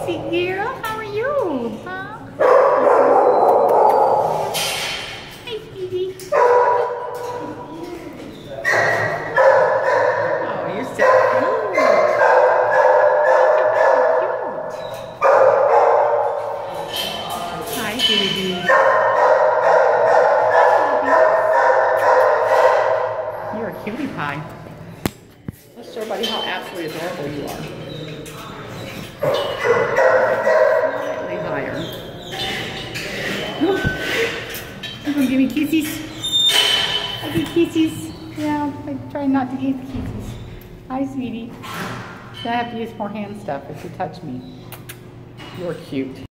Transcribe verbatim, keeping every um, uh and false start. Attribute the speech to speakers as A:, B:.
A: Sweet girl, how are you? Huh? Hey, Phoebe. Oh, you're so cute. Hi, baby. You're a cutie pie. Let's show everybody how absolutely adorable you are. Slightly higher. You gonna give me kisses? I give kisses. Yeah, I try not to give kisses. Hi, sweetie. I have to use more hand stuff if you touch me. You're cute.